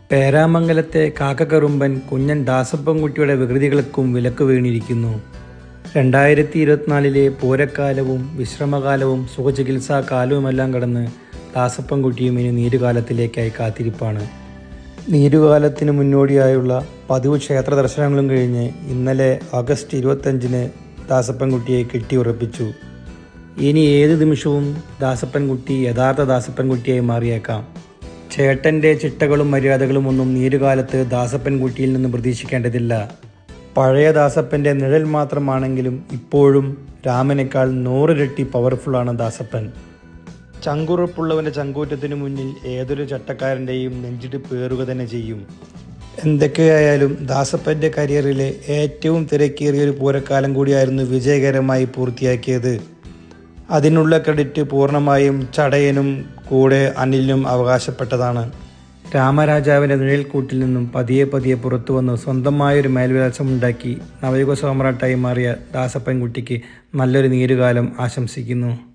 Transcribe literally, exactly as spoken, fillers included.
പേരാമംഗലത്തെ കാക്കക്കറുമ്പൻ കുഞ്ഞൻ ദാസപ്പൻകുട്ടിയുടെ വികൃതികൾക്കും വിലക്ക് വീണിരിക്കുന്നു. രണ്ടായിരത്തി ഇരുപത്തിനാലിലെ പൂരക്കാലവും വിശ്രമകാലവും സുഖചികിത്സാ കാലവുമെല്ലാം കടന്ന് ദാസപ്പൻകുട്ടിയും ഇനി നീരുകാലത്തിലേക്കായി കാത്തിരിപ്പാണ്. നീരുകാലത്തിന് മുന്നോടിയായുള്ള പതിവ് ക്ഷേത്ര ദർശനങ്ങളും കഴിഞ്ഞ് ഇന്നലെ ഓഗസ്റ്റ് ഇരുപത്തഞ്ചിന് ദാസപ്പൻകുട്ടിയെ കെട്ടിയുറപ്പിച്ചു. ഇനി ഏത് നിമിഷവും ദാസപ്പൻകുട്ടി യഥാർത്ഥ ദാസപ്പൻകുട്ടിയായി മാറിയേക്കാം. ചേട്ടൻ്റെ ചിട്ടകളും മര്യാദകളും ഒന്നും നീരുകാലത്ത് ദാസപ്പൻകുട്ടിയിൽ നിന്ന് പ്രതീക്ഷിക്കേണ്ടതില്ല. പഴയ ദാസപ്പൻ്റെ നിഴൽ മാത്രമാണെങ്കിലും ഇപ്പോഴും രാമനേക്കാൾ നൂറിരട്ടി പവർഫുള്ളാണ് ദാസപ്പൻ. ചങ്കുറപ്പുള്ളവൻ്റെ ചങ്കൂറ്റത്തിനു മുന്നിൽ ഏതൊരു ചട്ടക്കാരൻ്റെയും നെഞ്ചിടിപ്പ് ഏറുക തന്നെ ചെയ്യും. എന്തൊക്കെയായാലും ദാസപ്പൻ്റെ കരിയറിലെ ഏറ്റവും തിരക്കേറിയൊരു പൂരക്കാലം കൂടിയായിരുന്നു വിജയകരമായി പൂർത്തിയാക്കിയത്. അതിനുള്ള ക്രെഡിറ്റ് പൂർണ്ണമായും ചടയനും കൂടെ അനിലിനും അവകാശപ്പെട്ടതാണ്. രാമരാജാവിൻ്റെ നിഴൽക്കൂട്ടിൽ നിന്നും പതിയെ പതിയെ പുറത്തു വന്ന് സ്വന്തമായൊരു മേൽവിലാസമുണ്ടാക്കി നവയുഗ സമ്രാട്ടായി മാറിയ ദാസപ്പൻകുട്ടിക്ക് നല്ലൊരു നീരുകാലം ആശംസിക്കുന്നു.